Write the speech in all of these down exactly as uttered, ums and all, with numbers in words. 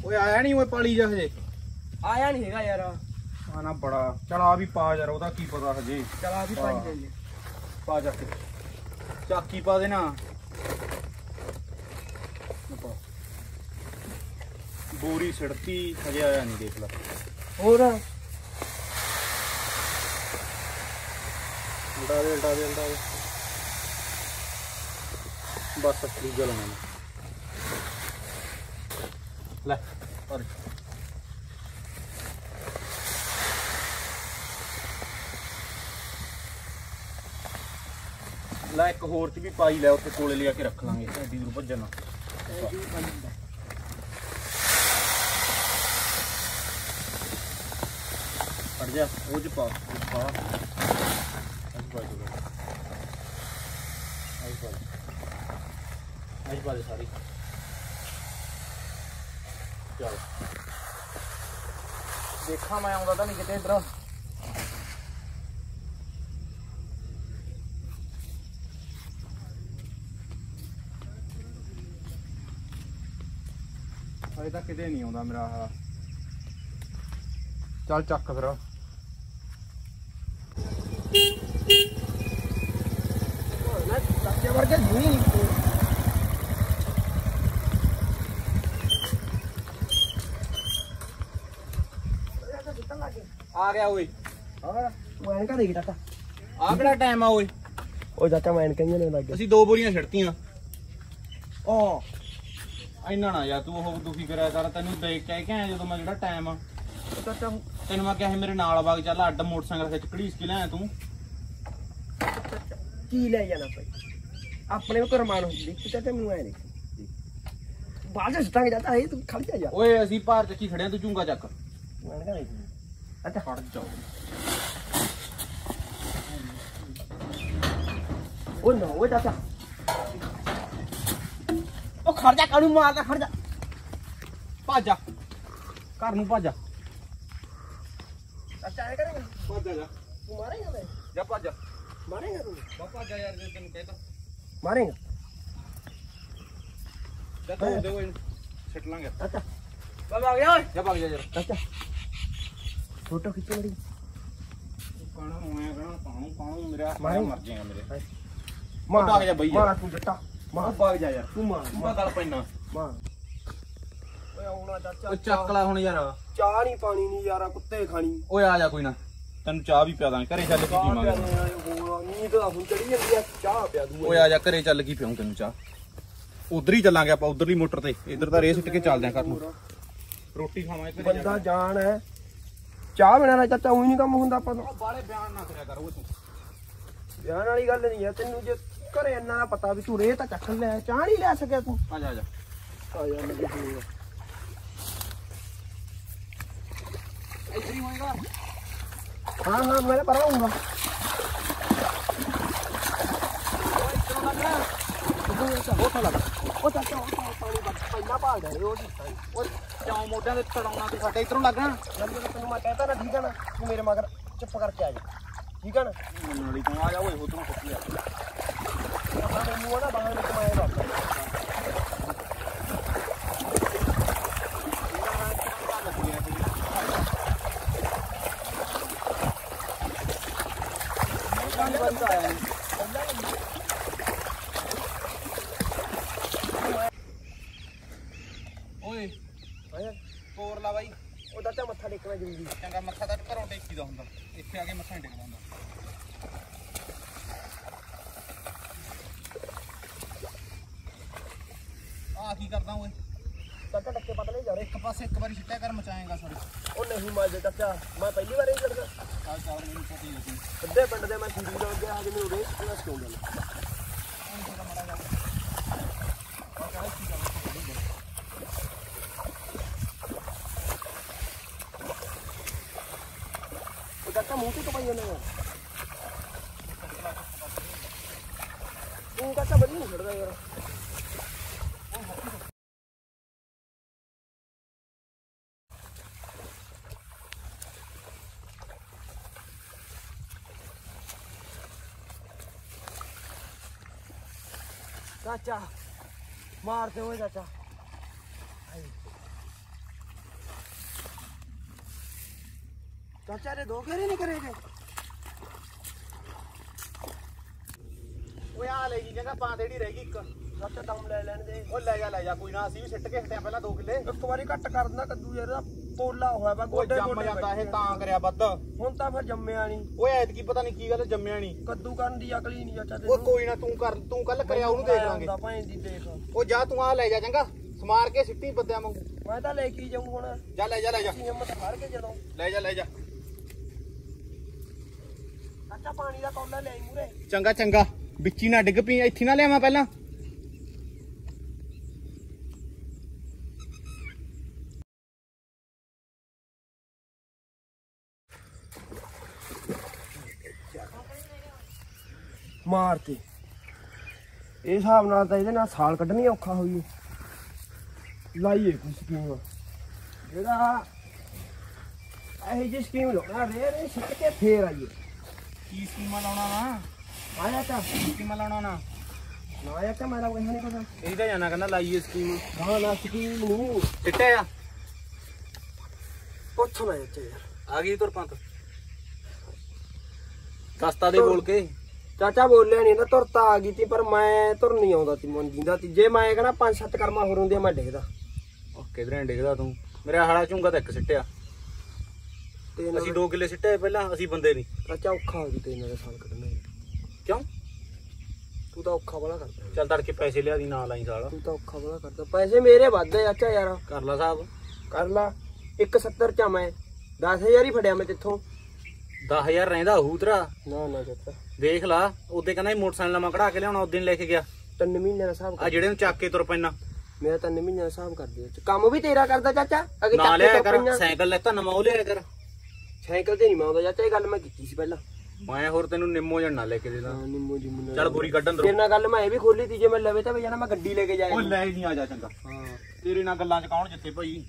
ओए आया नहीं ओए पाली जा हजे आया नहीं हैगा यार आना बड़ा चल आ भी पा यार ओदा की पता हजे चल आ भी पाई जाइए पा जाके चाकी पा देना बोरी सड़ती हजे आया नहीं देख ला और उल्टा दे उल्टा दे उल्टा दे बस ठीक गल मैंने ले और ला एक होर च भी पाई लै उत्थे कोले लिया के रख लांगे एडी दूर भजन हट जा वो च पा पा आज पा दे सारी चल देखा मैं आउंदा तां नहीं किते इधर अजे तक किते नहीं आउंदा मेरा चल चक फिर आ गया ओए मैं का देख चाचा आ किहड़ा टाइम आ ओए ओ चाचा मैं कहीं नहीं लग ਅਸੀਂ ਦੋ ਬੋਰੀਆਂ ਛੱਡਤੀਆਂ ओ ਇੰਨਾ ਨਾ ਯਾਰ ਤੂੰ ਉਹ ਦੁਖੀ ਕਰਿਆ ਕਰ ਤੈਨੂੰ ਦੇਖ ਕੇ ਕਹਿ ਜਦੋਂ ਮੈਂ ਜਿਹੜਾ ਟਾਈਮ ਆ चाचा ਤੈਨੂੰ ਮੈਂ ਕਿਹਾ ਸੀ ਮੇਰੇ ਨਾਲ ਵਗ ਚੱਲ ਅੱਡ ਮੋਟਰਸਾਈਕਲ ਖਿੱਚ ਘੜੀਸ ਕੇ ਲਿਆ ਤੂੰ की ले जाना भाई अपने को रमान होती चाचा मैं आए नहीं बाहर से सटांगे जाता है तू खड़ जा ਓਏ ਅਸੀਂ ਭਾਰ ਚੱਕੀ ਖੜਿਆ ਤੂੰ ਝੁੰਗਾ ਚੱਕ मैं का देख अच्छा ਖੜ ਜਾਓ ओ नो ओ चाचा ओ खड़ जा कानू मारदा खड़ जा ਭੱਜ ਜਾ ਘਰ ਨੂੰ ਭੱਜ ਜਾ चाचा आए करेंगे ਭੱਜ ਜਾ तू मारेगा मैं ਜਾ ਭੱਜ ਜਾ मारेगा तू ਬਾ ਭੱਜ ਜਾ ਯਾਰ ਜੇ ਤੈਨੂੰ ਕਹਿਤਾ मारेगा ਜਾ ਤੂੰ ਦੇ ਓਏ ਛੱਟ ਲਾਂਗੇ चाचा ਬਾਬਾ ਆ ਗਿਆ ਓਏ ਜਾ ਭੱਜ ਜਾ ਯਾਰ चाचा फोटो खींचो मेरी ਕਾਣਾ ਮੈਂ ਕਹਣਾ ਕਾਣੂ ਕਾਣੂ ਮੇਰਾ ਮਾਰੇ। ਮਰ ਜਾਏਗਾ ਮੇਰੇ मार भाग जा भैया। मार तू जट्टा ਮਾਂ मार ਭੱਜ ਜਾ ਯਾਰ तू मार ਤੂੰ ਤਾਂ ਗੱਲ ਪੈਣਾ मार ओए आउणा चाचा ਓਏ ਚੱਕ ਲੈ ਹੁਣ ਯਾਰ ਚਾਹ ਨਹੀਂ ਪਾਣੀ ਨਹੀਂ ਯਾਰਾ ਕੁੱਤੇ ਖਾਣੀ ਓਏ ਆ ਜਾ ਕੋਈ ਨਾ ਤੈਨੂੰ ਚਾਹ ਵੀ ਪਿਆ ਦਾਂਗੇ ਘਰੇ ਚੱਲ ਕੇ ਚਾਹ ਪਿਆ ਪੀਵਾਂਗੇ ਦੇ ਹੋਰ ਨੀਂਦ ਆ ਹੁਣ ਚੜੀ ਜਾਂਦੀ ਆ ਚਾਹ ਪਿਆ ਦੂ ਓਏ ਆ ਜਾ ਘਰੇ ਚੱਲ ਕੇ ਪਿਆਉਂ ਤੈਨੂੰ ਚਾਹ ਉਧਰ ਹੀ ਚੱਲਾਂਗੇ ਆਪਾਂ ਉਧਰਲੀ ਮੋਟਰ ਤੇ ਇੱਧਰ ਤਾਂ ਰੇਸ ਸਿੱਟ ਕੇ ਚੱਲਦੇ ਆਂ ਘਰ ਨੂੰ ਰੋਟੀ ਖਾਵਾਂਗੇ ਘਰੇ ਬੰਦਾ ਜਾਣ ਹੈ ਚਾਹ ਬਿਨਾਂ ਨਾ ਚਾਚਾ ਉਹੀ ਨਹੀਂ ਕੰਮ ਹੁੰਦਾ ਆਪਾਂ ਤੋਂ ਬਾਲੇ ਬਿਆਨ ਨਾ ਕਰਿਆ ਕਰ ਓਏ ਤੂੰ ਬਿਆਨ ਵਾਲੀ ਗੱਲ ਨਹੀਂ ਹੈ ਤੈਨੂੰ ਜੇ ਘਰੇ ਇੰਨਾ ਨਾ ਪਤਾ ਵੀ ਤੂੰ ਰੇ ਤਾਂ ਚੱਕ ਲੈ ਚਾਹ ਨਹੀਂ ਲੈ ਸਕਿਆ ਤੂੰ ਆ ਜਾ ਆ ਜਾ ਆ ਜਾ ਲੱਗੀ ਹੋਈ ਇੱਧਰ ਹੀ ਹੋਏਗਾ हाँ हाँ मैं पढ़ाऊंगा ਕਿਉਂ ਮੋਢਿਆਂ ਤੇ ਚੜਾਉਣਾ ਤੂੰ ਸਾਡੇ ਇਧਰੋਂ ਲੱਗਣਾ ਤੈਨੂੰ ਮੈਂ ਕਹਿਤਾ ਨਾ ਠੀਕ ਹੈ ਨਾ ਤੂੰ ਮੇਰੇ ਮਗਰ ਚੁੱਪ ਕਰਕੇ ਆ ਜਾ ਠੀਕ ਹੈ ਨਾ ਨਾਲੀ ਤੋਂ ਆ ਜਾ ਓਏ ਉਧਰੋਂ ਖੁੱਤੀ ਆ ਮੈਨੂੰ ਨਾ ਬਾਹਰ ਨਿਕਲ ਆਏਗਾ ਓਏ ਤੋਰ ਲਾ ਬਾਈ ਉਹ ਚਾਚਾ ਮੱਥਾ ਟੇਕਣਾ ਜ਼ਰੂਰੀ ਚੰਗਾ ਮੱਥਾ ਤਾਂ ਘਰੋਂ ਟੇਕੀਦਾ ਹੁੰਦਾ ਇੱਥੇ ਆ ਕੇ ਮੱਥਾ ਨਹੀਂ ਟੇਕਦਾ ਹੁੰਦਾ ਆ ਕੀ ਕਰਦਾ ਓਏ ਚਾਚਾ ਟੱਕੇ ਪਤ ਨਹੀਂ ਜਾ ਰਹੇ ਇੱਕ ਪਾਸੇ ਇੱਕ ਵਾਰੀ ਸਿੱਟਿਆ ਕਰ ਮਚਾਏਗਾ ਸੋਰੀ ਉਹ ਨਹੀਂ ਮਾਜੇ ਚਾਚਾ ਮੈਂ ਪਹਿਲੀ ਵਾਰ ਇਹ ਕਰਦਾ ਚੱਲ ਚੱਲ ਮੈਨੂੰ ਪਤਾ ਹੀ ਹੈ ਅੱਧੇ ਪਿੰਡ ਦੇ ਮੈਂ ਸੀਰੀ ਦਾ ਗਿਆ ਹਜੇ ਮੈਨੂੰ ਰੇਸ ਕਿਹੜਾ ਕਿਉਂ ਗੱਲ ਉਹ ਚਾਚਾ ਮੂੰਹ ਤੇ ਕਪਾਈ ਜਾਂਦਾ ਤੂੰ ਚਾਚਾ ਬੜੀ ਨਹੀਂ ਛੱਡਦਾ ਯਾਰ चाचा मारते हुए चाचा ਚਾਚਾ ਨੇ ਦੋ ਘੇਰੇ ਨਹੀਂ ਕਰੇਗੇ। ਓਏ ਆ ਲੈ ਜੀ ਜਗ੍ਹਾ ਪਾ ਦੇੜੀ ਰਹਿ ਗਈ ਇੱਕ। ਚਾਚਾ ਦਮ ਲੈ ਲੈਣ ਦੇ। ਉਹ ਲੈ ਜਾ ਲੈ ਜਾ ਕੋਈ ਨਾ, ਅਸੀਂ ਵੀ ਸਿੱਟ ਕੇ ਹਟਿਆ ਪਹਿਲਾਂ ਦੋ ਕਿੱਲੇ। ਇੱਕ ਵਾਰੀ ਘੱਟ ਕਰ ਦਿੰਦਾ ਕੱਦੂ ਯਾਰ, ਇਹਦਾ ਪੋਲਾ ਹੋਇਆ ਵਾ ਉਹ ਗੋਡੇ ਜੰਮ ਗੋਡੇ ਜਾਂਦਾ ਇਹ ਤਾਂ ਕਰਿਆ ਵੱਧ। ਹੁਣ ਤਾਂ ਫਿਰ ਜੰਮਿਆ ਨਹੀਂ। ਓਏ ਐਤਕੀ ਪਤਾ ਨਹੀਂ ਕੀ ਗੱਲ ਜੰਮਿਆ ਨਹੀਂ। ਕੱਦੂ ਕਰਨ ਦੀ ਅਕਲ ਹੀ ਨਹੀਂ ਚਾਚਾ ਉਹ ਤੈਨੂੰ। ਕੋਈ ਨਾ ਤੂੰ ਕਰ, ਤੂੰ ਕੱਲ ਕਰਿਆ ਉਹਨੂੰ ਦੇਖ ਲਾਂਗੇ। ਭਾਂ ਦੀ ਦੇਖ ਉਹ ਜਾ ਤੂੰ ਆ ਲੈ ਜਾ ਚੰਗਾ, ਸਮਾਰ ਕੇ ਸਿੱਟੀ ਬੰਦਿਆਂ ਵਾਂਗੂ। ਮੈਂ ਤਾਂ ਲੈ ਕੇ ਜਾਊਂ ਹੁਣ। ਜਾ ਲੈ ਜਾ ਲੈ ਜਾ ਹਿੰਮਤ ਹਾਰ ਕੇ ਜਦੋਂ। ਲੈ ਜਾ ਲੈ ਜਾ ਚਾਚਾ ਪਾਣੀ ਦਾ ਕੌਲਾ ਲੈ ਆਈ ਮੂਰੇ। ਚੰਗਾ ਚੰਗਾ, ਵਿੱਚੀ ਨਾ ਡਿੱਗ ਪਈ, ਇੱਥੇ ਨਾ ਲਿਆਵਾਂ ਪਹਿਲਾਂ। ਮਾਰ ਤੇ ਇਹ ਹਿਸਾਬ ਨਾਲ ਤਾਂ ਇਹਦੇ ਨਾਲ ਸਾਲ ਕੱਢਣੀ ਔਖਾ ਹੋਈ। ਲਾਈਏ ਕੋਈ ਸਕੀਮ ਜਿਹੜਾ ਇਹ ਜੀ ਸਕੀਮ ਲਾਉਣਾ ਰੇ ਰੇ ਸਿੱਟ ਕੇ ਫੇਰ ਆਈਏ। ਕੀ ਸਕੀਮਾਂ ਲਾਉਣਾ ਨਾ? ਆਇਆ ਤਾਂ ਸਕੀਮਾਂ ਲਾਉਣਾ ਨਾ ਨਾ ਆਇਆ ਤਾਂ ਮੇਰਾ ਕੋਈ ਨਹੀਂ ਪਤਾ। ਇਹਦਾ ਜਾਣਾ ਕਹਿੰਦਾ ਲਾਈਏ ਸਕੀਮ। ਹਾਂ ਨਾ ਸਕੀਮ ਨੂੰ ਸਿੱਟਿਆ ਆ ਪੁੱਛ ਲੈ ਚਾਚਾ ਯਾਰ। ਆ ਗਈ ਤੁਰ ਪੰਤ ਦਸਤਾ ਦੇ ਬੋਲ ਕੇ। ਚਾਚਾ ਬੋਲਿਆ ਨਹੀਂ ਨਾ, ਤੁਰਤਾ ਆ ਗਈ ਤੀ ਪਰ ਮੈਂ ਤੁਰ ਨਹੀਂ ਆਉਂਦਾ ਤੀ ਮਨ ਜਿੰਦਾ ਤੀ। ਜੇ ਮੈਂ ਕਹਿੰਦਾ ਪੰਜ ਸੱਤ ਕਰਮਾਂ ਹੋਰ ਹੁੰਦੀਆਂ ਮੈਂ ਡਿੱਗਦਾ। ਉਹ ਕਿਧਰੇ ਡਿੱਗਦਾ ਤੂੰ? ਮੇਰਾ ਹਾਲਾ ਝੁੰਗਾ ਤਾਂ ਇੱਕ ਸਿੱਟਿਆ। ਤੇ ਅਸੀਂ ਦੋ ਕਿੱਲੇ ਸਿੱਟੇ ਪਹਿਲਾਂ, ਅਸੀਂ ਬੰਦੇ ਨਹੀਂ। ਚਾਚਾ ਔਖਾ ਹੋ ਜੂ ਤੇ ਇਹਨਾਂ ਦੇ ਸਾਲ ਕੱਢਣੇ। ਕਿਉਂ? ਤੂੰ ਤਾਂ ਔਖਾ ਬੜਾ ਕਰਦਾ। ਚੱਲ ਤੜਕੇ ਪੈਸੇ ਲਿਆ ਦੀ ਨਾ ਲਾਈ ਸਾਲ। ਤੂੰ ਤਾਂ ਔਖਾ ਬੜਾ ਕਰਦਾ। ਪੈਸੇ ਮੇਰੇ ਵੱਧਦੇ ਚਾਚਾ ਯਾਰ। ਕਰ ਲਾ ਸਾਹਿਬ। ਕਰ ਲਾ। ਇੱਕ ਸੱਤਰ ਚ ਮੈਂ ਦਸ ਹਜ਼ਾਰ ਹੀ ਫੜਿਆ ਮੈਂ ਤੇਥੋਂ। ਦਸ ਹਜ਼ਾਰ ਰਹਿੰਦਾ ਹੂ ਤੇਰਾ। ਨਾ ਨਾ ਚਾਚਾ ਦੇਖ ਲਾ, ਉਹਦੇ ਕਹਿੰਦਾ ਮੋਟਰਸਾਈਕਲ ਨਵਾਂ ਕਢਾ ਕੇ ਲਿਆਉਣਾ, ਉਦੋਂ ਲੈ ਕੇ ਗਿਆ। ਤਿੰਨ ਮਹੀਨਿਆਂ ਦਾ ਹਿਸਾਬ ਆ ਜਿਹੜੇ ਨੂੰ ਚੱਕ ਕੇ ਤੁਰ ਪੈਣਾ। ਮੇਰਾ ਤਿੰਨ ਮਹੀਨਿਆਂ ਦਾ ਹਿਸਾਬ ਕਰ ਦੇ। ਕੰਮ ਵੀ ਤੇਰਾ ਕਰਦਾ ਚਾਚਾ। ਅੱਗੇ ਨਾ ਚੱਕ ਲਿਆ ਕੇ ਕਰ, ਤੁਰ ਸਾਈਕਲ ਲੈਤਾ ਨਵਾਂ ਉਹ ਲਿਆ ਕਰ। ਸਾਈਕਲ ਤੇ ਨਹੀਂ ਮੈਂ ਆਉਂਦਾ ਚਾਚਾ, ਇਹ ਗੱਲ ਮੈਂ ਕੀਤੀ ਸੀ ਪਹਿਲਾਂ। ਮੈਂ ਹੋਰ ਤੈਨੂੰ ਨਿੰਮੋ ਜਣਾ ਲੈ ਕੇ ਦੇਦਾ। ਹਾਂ ਨਿੰਮੋ ਜੀ ਮੁੰਨਾ। ਚੱਲ ਬੋਰੀ ਕੱਢਣ ਤੇਰੇ ਦੋ। ਨਾਲ ਗੱਲ ਮੈਂ ਇਹ ਵੀ ਖੋਲੀ ਤੀ, ਜੇ ਮੈਂ ਲਵੇ ਤਾਂ ਜਾਣਾ ਮੈਂ ਗੱਡੀ ਲੈ ਕੇ ਜਾਇਆ। ਉਹ ਲੈ ਨਹੀਂ ਆ ਜਾ ਚੰਗਾ। ਹਾਂ ਤੇਰੇ ਨਾਲ ਗੱਲਾਂ ਚ ਕੌਣ ਜਿੱਤੇ ਭਾਈ।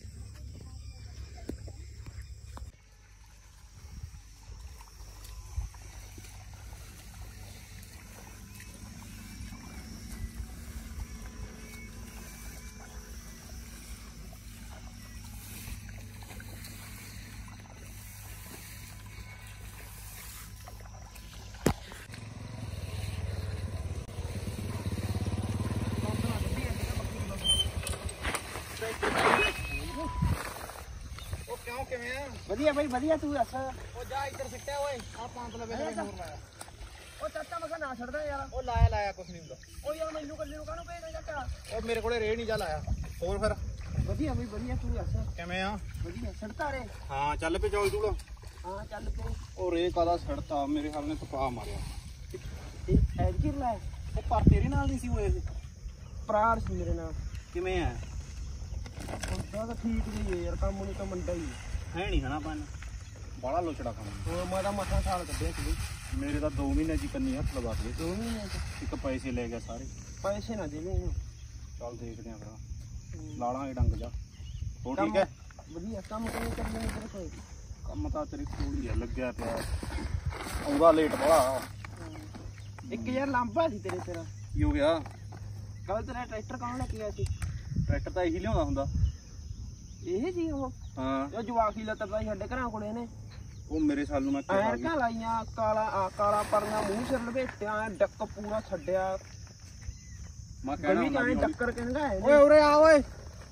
ਉਹ ਕਿਉਂ ਕਿਵੇਂ ਆ? ਵਧੀਆ ਬਾਈ ਵਧੀਆ। ਤੂੰ ਦੱਸ। ਉਹ ਜਾ ਇੱਧਰ ਸਿੱਟਿਆ ਓਏ, ਆ ਪੰਪ ਲਵੇ ਤੇ ਹੋਰ ਲਾਇਆ। ਉਹ ਚਾਚਾ ਮੈਂ ਨਾ ਛੱਡਦਾ ਯਾਰ। ਉਹ ਲਾਇਆ ਲਾਇਆ ਕੁਛ ਨਹੀਂ ਹੁੰਦਾ। ਉਹ ਯਾਰ ਮੈਨੂੰ ਕੱਲੇ ਨੂੰ ਕਾਹਨੂੰ ਭੇਜਦਾ ਚਾਚਾ। ਉਹ ਮੇਰੇ ਕੋਲੇ ਰੇਹ ਨਹੀਂ ਜਾ ਲਾਇਆ। ਹੋਰ ਫਿਰ ਵਧੀਆ ਬਾਈ ਵਧੀਆ। ਤੂੰ ਦੱਸ। ਕਿਵੇਂ ਆ? ਵਧੀਆ ਛੱਡਤਾ ਰੇ। ਹਾਂ ਚੱਲ ਪੇ ਚੌਲ ਚੂਲ। ਹਾਂ ਚੱਲ ਪਏ। ਉਹ ਰੇਹ ਕਾਦਾ ਛੜਤਾ, ਮੇਰੇ ਹਾਲ ਨੇ ਤਪਾ ਮਾਰਿਆ। ਇਹ ਐਡ ਕੀ ਲੈ ਉਹ ਪਰ ਤੇਰੇ ਨਾਲ ਨਹੀਂ ਸੀ ਹੋਏ ਇਹ। ਪ੍ਰਾਰ ਸੀ ਮੇਰੇ ਨਾਲ। ਕਿਵੇਂ ਆ? ਉਹਦਾ ਤਾਂ ਠੀਕ ਨਹੀਂ ਹੈ ਯਾਰ, ਕੰਮ ਨੂੰ ਤਾਂ ਮੰਡਾ ਹੀ ਹੈ ਨਹੀਂ ਹਨਾ ਪੈਨ ਬੜਾ ਲੋਚੜਾ ਕੰਮ। ਹੋਰ ਮੈਂ ਤਾਂ ਮੱਥਾ ਸਾਲ ਕੱਢਿਆ ਸੀ। ਮੇਰੇ ਤਾਂ ਦੋ ਮਹੀਨੇ ਦੀ ਕੰਨੀ ਹੱਥ ਲਵਾ ਦੇ। ਦੋ ਮਹੀਨੇ ਚ ਇੱਕ ਪੈਸੇ ਲੈ ਗਿਆ ਸਾਰੇ। ਪੈਸੇ ਨਾ ਦੇਵੇ ਇਹਨੂੰ। ਚੱਲ ਦੇਖਦੇ ਆਂ ਫਿਰ, ਲਾਲਾਂਗੇ ਡੰਗ ਜਾ। ਹੋ ਠੀਕ ਹੈ? ਵਧੀਆ। ਕੰਮ ਕਿਵੇਂ ਕਰਨਾ ਤੇਰੇ ਕੋਲ? ਕੰਮ ਤਾਂ ਤੇਰੇ ਕੋਲ ਹੀ ਆ, ਲੱਗਿਆ ਪਿਆ। ਆਉਂਦਾ ਲੇਟ ਬੜਾ। ਇੱਕ ਯਾਰ ਲਾਂਭਾ ਸੀ ਤੇਰੇ ਤੇਰਾ। ਕੀ ਹੋ ਗਿਆ? ਕੱਲ ਤੇਰਾ ਟਰੈਕਟਰ ਕੌਣ ਲੈ ਕੇ ਗਿਆ ਸੀ? ਟਰੈਕਟਰ ਤਾਂ ਇਹੀ ਲਿਆਉਂਦਾ ਹੁੰਦਾ। ਇਹ ਸੀ ਉਹ ਹਾਂ ਉਹ ਜਵਾਕੀ ਲੱਤਦਾ ਸੀ ਸਾਡੇ ਘਰਾਂ ਕੋਲੇ ਨੇ। ਉਹ ਮੇਰੇ ਸਾਲ ਨੂੰ ਮੈਂ ਕਿਹਾ ਐਨਕਾਂ ਲਾਈਆਂ, ਕਾਲਾ ਆ ਕਾਲਾ ਪਰਨਾ, ਮੂੰਹ ਸਿਰ ਲਪੇਟਿਆ, ਡੱਕ ਪੂਰਾ ਛੱਡਿਆ। ਮੈਂ ਕਹਿਣਾ ਗਲੀ ਜਾਣੇ ਟੱਕਰ ਕਹਿੰਦਾ ਹੈ। ਓਏ ਉਰੇ ਆ ਓਏ,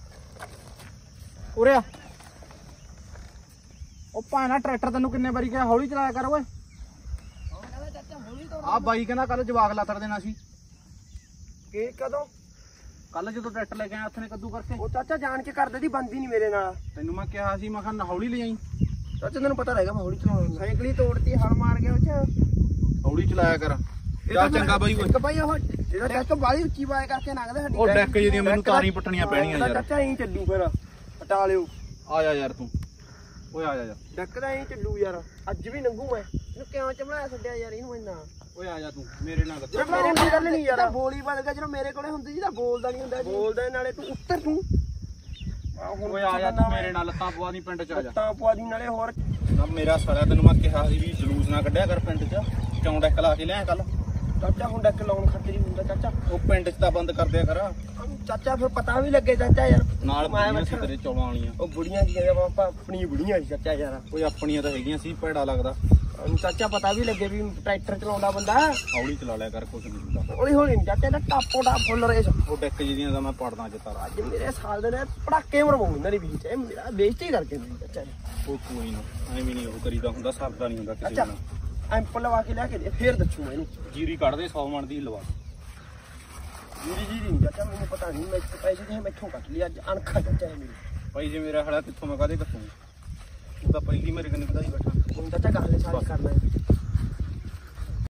ਉਰੇ ਆ। ਉਹ ਭਾਣਾ ਟਰੈਕਟਰ ਤੈਨੂੰ ਕਿੰਨੇ ਵਾਰੀ ਕਿਹਾ ਹੌਲੀ ਚਲਾਇਆ ਕਰ ਓਏ। ਆ ਬਾਈ ਕਹਿੰਦਾ ਕੱਲ ਜਵਾਕ ਲਾਤੜ ਦੇਣਾ ਸੀ। ਕੀ ਕਦੋਂ? ਕੱਲ ਜਦੋਂ ਟਰੈਕਟਰ ਲੈ ਕੇ ਆਇਆ ਹੱਥ ਨੇ ਕੱਦੂ ਕਰਕੇ। ਉਹ ਚਾਚਾ ਜਾਣ ਕੇ ਕਰਦੇ ਦੀ ਬੰਦੀ ਨਹੀਂ ਮੇਰੇ ਨਾਲ। ਤੈਨੂੰ ਮੈਂ ਕਿਹਾ ਸੀ, ਮੈਂ ਕਿਹਾ ਹੌਲੀ ਲੈ ਜਾਈਂ। ਚਾਚਾ ਤੈਨੂੰ ਪਤਾ ਰਹੇਗਾ ਮੈਂ ਹੌਲੀ ਚਲਾਉਣਾ। ਸਾਈਕਲ ਹੀ ਤੋੜਤੀ, ਹਲ ਮਾਰ ਗਿਆ ਉਹ ਚ। ਹੌਲੀ ਚਲਾਇਆ ਕਰ। ਚੱਲ ਚੰਗਾ ਬਾਈ ਓਏ। ਇੱਕ ਬਾਈ ਉਹ ਜਿਹੜਾ ਡੈਕ ਬਾਲੀ ਉੱਚੀ ਬਾਏ ਕਰਕੇ ਲੰਘਦਾ ਸਾਡੀ। ਉਹ ਡੈਕ ਜਿਹੜੀਆਂ ਮੈਨੂੰ ਤਾਰੀ ਪੱਟਣੀਆਂ ਪੈਣੀਆਂ ਯਾਰ। ਚਾਚਾ ਐਂ ਚੱਲੂ ਫਿਰ, ਹਟਾ ਲਿਓ। ਆ ਜਾ ਯਾਰ ਤੂੰ, ਓਏ ਆ ਜਾ ਯਾਰ। ਡੈਕ ਦਾ ਐਂ ਚੱਲੂ ਯਾਰ, ਅੱਜ ਵੀ ਲੰਘੂ ਮੈਂ। ਇਹਨੂੰ ਕਿਉਂ ਚਮੜਾਇਆ ਛੱਡਿਆ ਯਾਰ ਇਹਨੂੰ ਇੰਨਾ? ਓਏ ਆ ਜਾ ਤੂੰ ਮੇਰੇ ਨਾਲ। ਮੇਰੇ ਨਾਲ ਗੱਲ ਨਹੀਂ ਯਾਰ, ਬੋਲੀ ਬਣ ਗਿਆ ਜਦੋਂ ਮੇਰੇ ਕੋਲੇ ਹੁੰਦੀ ਸੀ ਤਾਂ ਬੋਲਦਾ ਨਹੀਂ ਹੁੰਦਾ। ਬੋਲਦਾ ਨਾਲੇ ਤੂੰ ਉੱਤਰ ਤੂੰ। ਓਏ ਆ ਜਾ ਤੂੰ ਮੇਰੇ ਨਾਲ, ਲੱਤਾਂ ਪਵਾ ਦੀ ਪਿੰਡ ਚ ਆ ਜਾ। ਤਾਂ ਪਵਾ ਦੀ ਨਾਲੇ ਹੋਰ। ਨਾ ਮੇਰਾ ਸਾਲਿਆ ਤੈਨੂੰ ਮੈਂ ਕਿਹਾ ਸੀ ਵੀ ਜਲੂਸ ਨਾ ਕੱਢਿਆ ਕਰ ਪਿੰਡ ਚ। ਕਿਉਂ ਡੈਕ ਲਾ ਕੇ ਲਿਆ ਕੱਲ? ਚਾਚਾ ਹੁਣ ਡੱਕ ਲਾਉਣ ਖਾਤਰ ਹੀ ਹੁੰਦਾ ਚਾਚਾ। ਉਹ ਪਿੰਡ 'ਚ ਤਾਂ ਬੰਦ ਕਰ ਦਿਆ ਕਰ। ਚਾਚਾ ਫਿਰ ਪਤਾ ਵੀ ਲੱਗੇ ਚਾਚਾ ਯਾਰ। ਨਾਲ ਮੈਂ ਬੁੜੀਆਂ ਸੀ ਬੈਠਾ। ਤੇਰੇ ਚੌਲਾਂ ਵਾਲੀਆਂ। ਉਹ ਬੁੜੀਆਂ ਕੀ ਕਹਿੰਦੇ ਆਪਾਂ ਆਪਣੀ ਬੁੜੀਆਂ ਸੀ ਚਾਚਾ ਯਾਰ। ਕੋਈ ਆਪਣੀਆਂ ਤਾਂ ਹੈਗੀਆਂ ਸੀ, ਭੈੜਾ ਲੱਗਦਾ। ਹੁਣ ਚਾਚਾ ਪਤਾ ਵੀ ਲੱਗੇ ਵੀ ਟਰੈਕਟਰ ਚਲਾਉਂਦਾ ਬੰਦਾ। ਹੌਲੀ ਚਲਾ ਲਿਆ ਕਰ, ਕੁਛ ਨਹੀਂ ਹੁੰਦਾ। ਹੌਲੀ ਹੌਲੀ ਨੀ ਚਾਚਾ, ਇਹਦਾ ਟਾਪੋ ਟਾਪ ਫੁੱਲ ਰੇਸ। ਉਹ ਡੈਕ ਜਿਹਦੀਆਂ ਤਾਂ ਮੈਂ ਪੜਦਾ ਅੱਜ ਤਾਰਾ। ਅੱਜ ਮੇਰੇ ਸਾਲ ਦੇ ਨੇ ਪੜਾਕੇ ਮਰਵਾਉਂ ਇਹਨਾਂ ਦੀ ਵਿੱਚ ਇਹ ਮੇਰਾ ਬੇਇੱਜ਼ਤੀ ਕਰਕੇ ਨਹੀਂ ਚਾਚਾ ਨੇ। ਉਹ ਕੋਈ ਨਾ, ਐਵੇਂ ਨਹੀਂ ਉਹ ਕਰੀਦਾ ਹੁੰਦਾ, ਸਰਦਾ ਨਹੀਂ ਹੁੰਦਾ ਕਿਸੇ ਅੱਛਾ ਨਾਲ। ਐਂਪਲ ਲਵਾ ਕੇ ਲਿਆ ਕੇ ਦੇ, ਫੇਰ ਦੱਸੂ ਮੈਂ ਇਹਨੂੰ। ਜੀਰੀ ਕੱਢਦੇ ਸੌ ਮਣ ਦੀ ਲਵਾ। ਜੀਰੀ ਜੀਰੀ ਨਹੀਂ ਚਾਚਾ, ਮੈਨੂੰ ਪਤਾ ਨਹੀਂ। ਮੈਂ ਪੈਸੇ ਤੇ ਮੈਥੋਂ ਕੱਟ ਲਿਆ ਅੱਜ, ਅਣਖਾ ਚਾਚਾ ਹੈ ਮੇਰੀ। ਭਾਈ ਜੇ ਮੇਰਾ ਹੜਾ ਕਿੱਥੋਂ ਮੈਂ ਕਾਹਦੇ ਕੱਟੂ? ਤੂੰ ਤਾਂ ਪਹਿਲੀ ਮੇਰੇ ਕਨੇ ਕਦਾਈ ਬੈਠਾ। ਹੁਣ ਚਾਚਾ ਗੱਲ ਸਾਰੀ ਕਰਨਾ ਹੈ।